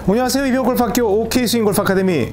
안녕하세요. 이병골프학교 OK스윙 골프 아카데미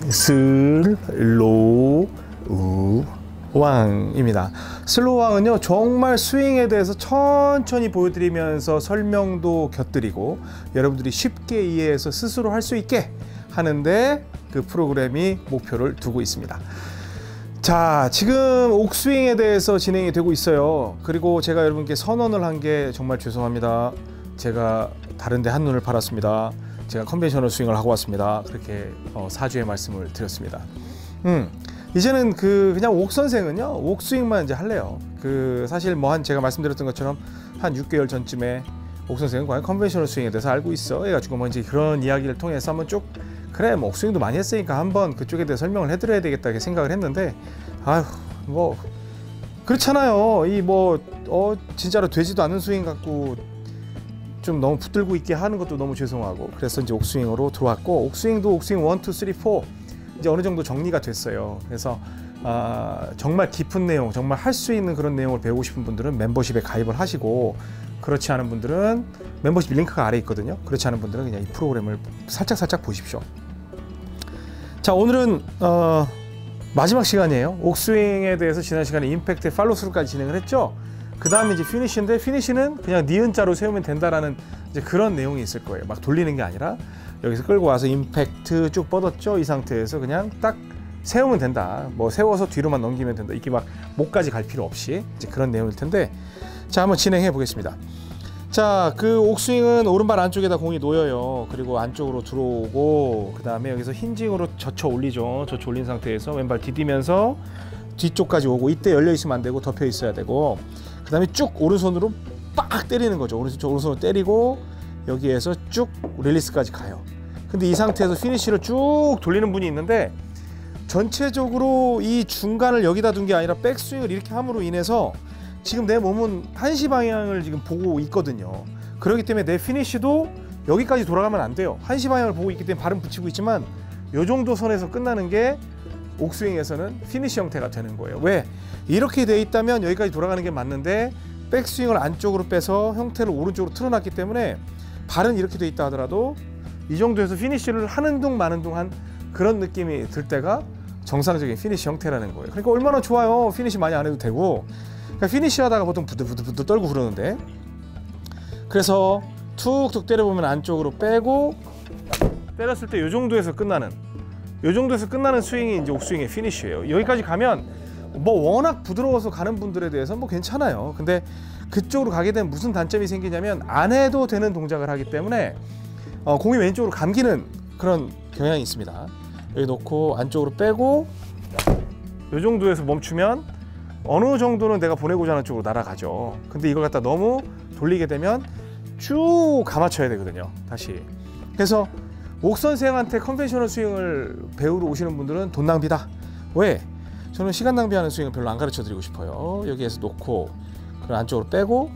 슬로우왕입니다. 슬로우왕은요, 정말 스윙에 대해서 천천히 보여드리면서 설명도 곁들이고 여러분들이 쉽게 이해해서 스스로 할 수 있게 하는데 그 프로그램이 목표를 두고 있습니다. 자, 지금 옥스윙에 대해서 진행이 되고 있어요. 그리고 제가 여러분께 선언을 한 게 정말 죄송합니다. 제가 다른데 한눈을 팔았습니다. 제가 컨벤셔널 스윙을 하고 왔습니다. 그렇게 사죄의 말씀을 드렸습니다. 이제는 그냥 옥 선생은요, 옥스윙만 이제 할래요. 사실 제가 말씀드렸던 것처럼 한 6개월 전쯤에 옥 선생은 과연 컨벤셔널 스윙에 대해서 알고 있어 해가지고 이제 그런 이야기를 통해서 한번 쭉 그래 옥스윙도 많이 했으니까 한번 그쪽에 대해 설명을 해드려야 되겠다 이렇게 생각을 했는데, 아휴 그렇잖아요. 진짜로 되지도 않는 스윙 갖고 좀 너무 붙들고 있게 하는 것도 너무 죄송하고, 그래서 이제 옥스윙으로 들어왔고, 옥스윙도 옥스윙 1, 2, 3, 4 이제 어느 정도 정리가 됐어요. 그래서 정말 깊은 내용, 정말 할 수 있는 그런 내용을 배우고 싶은 분들은 멤버십에 가입을 하시고, 그렇지 않은 분들은 멤버십 링크가 아래 있거든요. 그렇지 않은 분들은 그냥 이 프로그램을 살짝 보십시오. 자, 오늘은 마지막 시간이에요. 옥스윙에 대해서 지난 시간에 임팩트 팔로스루까지 진행을 했죠. 그 다음에 이제 피니쉬인데, 피니쉬는 그냥 니은자로 세우면 된다라는 이제 그런 내용이 있을 거예요. 막 돌리는 게 아니라 여기서 끌고 와서 임팩트 쭉 뻗었죠. 이 상태에서 그냥 딱 세우면 된다. 세워서 뒤로만 넘기면 된다. 이게 막 목까지 갈 필요 없이 이제 그런 내용일 텐데, 자, 한번 진행해 보겠습니다. 자, 그 옥스윙은 오른발 안쪽에다 공이 놓여요. 그리고 안쪽으로 들어오고, 그 다음에 여기서 힌징으로 젖혀 올리죠. 젖혀 올린 상태에서 왼발 디디면서 뒤쪽까지 오고, 이때 열려 있으면 안 되고 덮여 있어야 되고, 그 다음에 쭉 오른손으로 빡 때리는 거죠. 오른손으로 때리고 여기에서 쭉 릴리스까지 가요. 근데 이 상태에서 피니쉬를 쭉 돌리는 분이 있는데, 전체적으로 이 중간을 여기다 둔 게 아니라 백스윙을 이렇게 함으로 인해서 지금 내 몸은 한시 방향을 지금 보고 있거든요. 그렇기 때문에 내 피니쉬도 여기까지 돌아가면 안 돼요. 한시 방향을 보고 있기 때문에 발은 붙이고 있지만 이 정도 선에서 끝나는 게 옥스윙에서는 피니쉬 형태가 되는 거예요. 왜? 이렇게 돼 있다면 여기까지 돌아가는 게 맞는데, 백스윙을 안쪽으로 빼서 형태를 오른쪽으로 틀어놨기 때문에 발은 이렇게 돼 있다 하더라도 이 정도에서 피니쉬를 하는 둥 마는 둥 한 그런 느낌이 들 때가 정상적인 피니쉬 형태라는 거예요. 그러니까 얼마나 좋아요. 피니쉬 많이 안 해도 되고. 그러니까 피니쉬 하다가 보통 부들부들 떨고 그러는데, 그래서 툭툭 때려보면 안쪽으로 빼고 때렸을 때 이 정도에서 끝나는 스윙이 이제 옥스윙의 피니쉬예요. 여기까지 가면 워낙 부드러워서 가는 분들에 대해서 괜찮아요. 근데 그쪽으로 가게 되면 무슨 단점이 생기냐면, 안 해도 되는 동작을 하기 때문에 공이 왼쪽으로 감기는 그런 경향이 있습니다. 여기 놓고 안쪽으로 빼고 이 정도에서 멈추면 어느 정도는 내가 보내고자 하는 쪽으로 날아가죠. 근데 이걸 갖다 너무 돌리게 되면 쭉 감아쳐야 되거든요. 다시. 그래서 옥 선생한테 컨벤셔널 스윙을 배우러 오시는 분들은 돈 낭비다. 왜? 저는 시간 낭비하는 스윙을 별로 안 가르쳐 드리고 싶어요. 여기에서 놓고 그걸 안쪽으로 빼고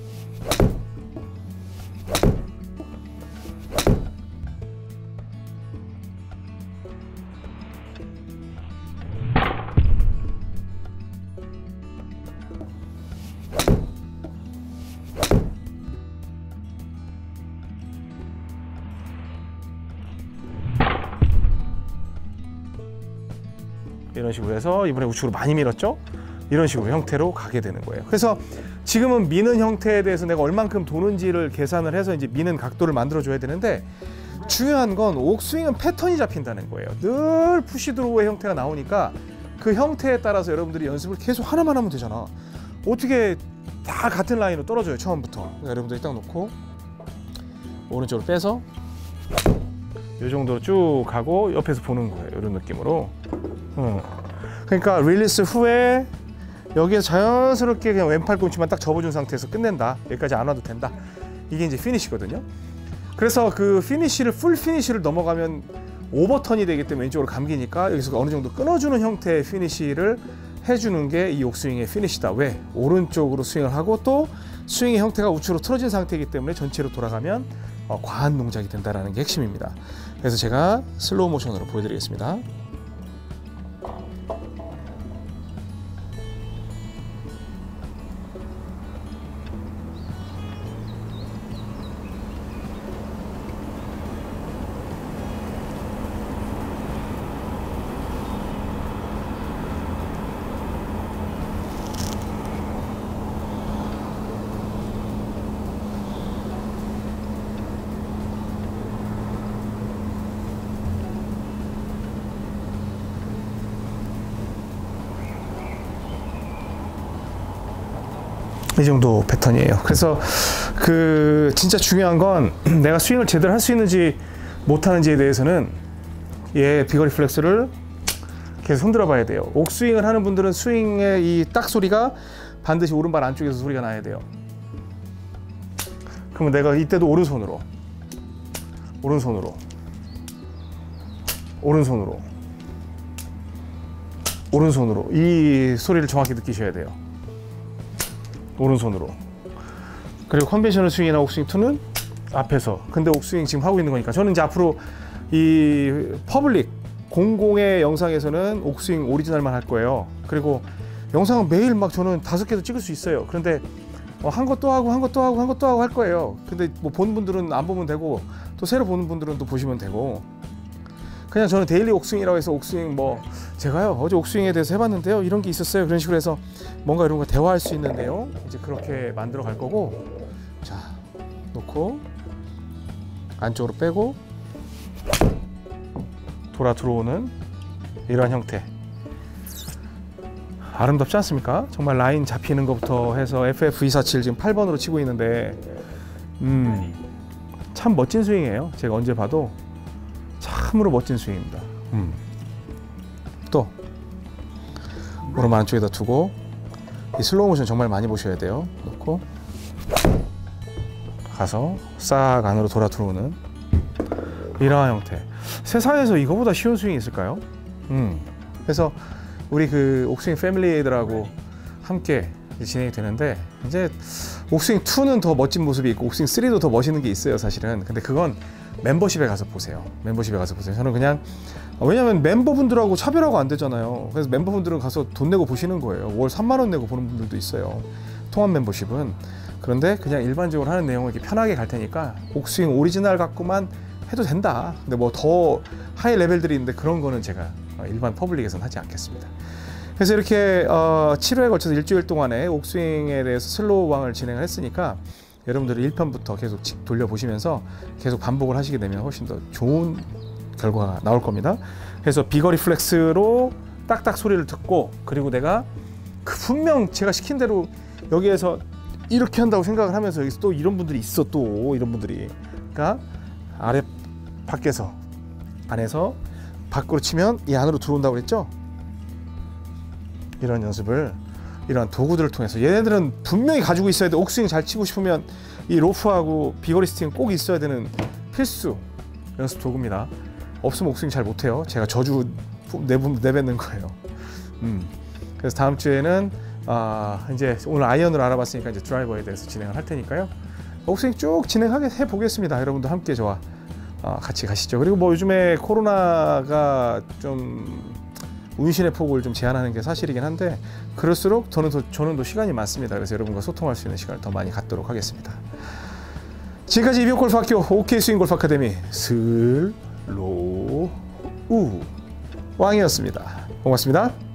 이런 식으로 해서, 이번에 우측으로 많이 밀었죠? 이런 식으로 형태로 가게 되는 거예요. 그래서 지금은 미는 형태에 대해서 내가 얼만큼 도는지를 계산을 해서 이제 미는 각도를 만들어 줘야 되는데, 중요한 건 옥스윙은 패턴이 잡힌다는 거예요. 늘 푸시드로우의 형태가 나오니까 그 형태에 따라서 여러분들이 연습을 계속 하나만 하면 되잖아. 어떻게 다 같은 라인으로 떨어져요, 처음부터. 그러니까 여러분들이 딱 놓고 오른쪽으로 빼서 이 정도로 쭉 가고 옆에서 보는 거예요. 이런 느낌으로. 그러니까 릴리스 후에 여기에서 자연스럽게 그냥 왼팔 꿈치만 딱 접어준 상태에서 끝낸다. 여기까지 안 와도 된다. 이게 이제 피니쉬거든요. 그래서 그 피니쉬를, 풀 피니쉬를 넘어가면 오버턴이 되기 때문에 왼쪽으로 감기니까 여기서 어느 정도 끊어주는 형태의 피니쉬를 해주는 게 이 옥스윙의 피니쉬다. 왜? 오른쪽으로 스윙을 하고 또 스윙의 형태가 우측으로 틀어진 상태이기 때문에 전체로 돌아가면 과한 동작이 된다는 게 핵심입니다. 그래서 제가 슬로우 모션으로 보여드리겠습니다. 이 정도 패턴이에요. 그래서 그 진짜 중요한 건 내가 스윙을 제대로 할 수 있는지 못하는지에 대해서는 얘 비거리 플렉스를 계속 흔들어 봐야 돼요. 옥스윙을 하는 분들은 스윙의 이 딱 소리가 반드시 오른발 안쪽에서 소리가 나야 돼요. 그러면 내가 이때도 오른손으로 오른손으로 오른손으로 오른손으로 이 소리를 정확히 느끼셔야 돼요. 오른손으로. 그리고 컨벤셔널 스윙이나 옥스윙 2는 앞에서. 근데 옥스윙 지금 하고 있는 거니까 저는 이제 앞으로 이 퍼블릭 공공의 영상에서는 옥스윙 오리지널만 할 거예요. 그리고 영상은 매일 막 저는 5개도 찍을 수 있어요. 그런데 한 것도 하고 한 것도 하고 한 것도 하고 할 거예요. 근데 뭐 본 분들은 안 보면 되고 또 새로 보는 분들은 또 보시면 되고, 그냥 저는 데일리 옥스윙이라고 해서 옥스윙 뭐 제가요 어제 옥스윙에 대해서 해봤는데요 이런 게 있었어요 그런 식으로 해서 뭔가 이런 거 대화할 수 있는 내용 이제 그렇게 만들어 갈 거고, 자 놓고 안쪽으로 빼고 돌아 들어오는 이러한 형태 아름답지 않습니까? 정말 라인 잡히는 것부터 해서 FF247 지금 8번으로 치고 있는데 참 멋진 스윙이에요. 제가 언제 봐도 참으로 멋진 스윙입니다. 또 오른발 안쪽에다 두고 이 슬로우 모션 정말 많이 보셔야 돼요. 놓고 가서 싹 안으로 돌아 들어오는 이러한 형태. 세상에서 이거보다 쉬운 스윙이 있을까요? 그래서 우리 그 옥스윙 패밀리들하고 함께 진행이 되는데, 이제 옥스윙 2는 더 멋진 모습이 있고 옥스윙 3도 더 멋있는 게 있어요 사실은. 근데 그건 멤버십에 가서 보세요. 멤버십에 가서 보세요. 저는 그냥 왜냐면 멤버분들하고 차별하고 안 되잖아요. 그래서 멤버분들은 가서 돈 내고 보시는 거예요. 월 3만 원 내고 보는 분들도 있어요, 통합 멤버십은. 그런데 그냥 일반적으로 하는 내용을 이렇게 편하게 갈 테니까 옥스윙 오리지널 갖고만 해도 된다. 근데 뭐 더 하이 레벨들이 있는데 그런 거는 제가 일반 퍼블릭에서는 하지 않겠습니다. 그래서 이렇게 7회에 걸쳐서 일주일 동안에 옥스윙에 대해서 슬로우 왕을 진행을 했으니까 여러분들이 1편부터 계속 돌려보시면서 계속 반복을 하시게 되면 훨씬 더 좋은 결과가 나올 겁니다. 그래서 비거리 플렉스로 딱딱 소리를 듣고, 그리고 내가 그 분명 제가 시킨 대로 여기에서 이렇게 한다고 생각을 하면서 여기서 또 이런 분들이 있어. 또 이런 분들이, 그러니까 아래 밖에서 안에서 밖으로 치면 이 안으로 들어온다고 그랬죠. 이런 연습을 이런 도구들을 통해서, 얘네들은 분명히 가지고 있어야 돼. 옥스윙 잘 치고 싶으면 이 로프하고 비거리 스틱은 꼭 있어야 되는 필수 연습 도구입니다. 없으면 옥스윙 잘 못해요. 제가 저주 내뱉는 거예요. 그래서 다음 주에는 이제 오늘 아이언으로 알아봤으니까 이제 드라이버에 대해서 진행을 할 테니까요. 옥스윙 쭉 진행하게 해 보겠습니다. 여러분도 함께 저와 같이 가시죠. 그리고 뭐 요즘에 코로나가 좀 운신의 폭을 좀 제한하는 게 사실이긴 한데, 그럴수록 저는 더 시간이 많습니다. 그래서 여러분과 소통할 수 있는 시간을 더 많이 갖도록 하겠습니다. 지금까지 이병골프학교 OK 스윙 골프 아카데미 슬로우 왕이었습니다. 고맙습니다.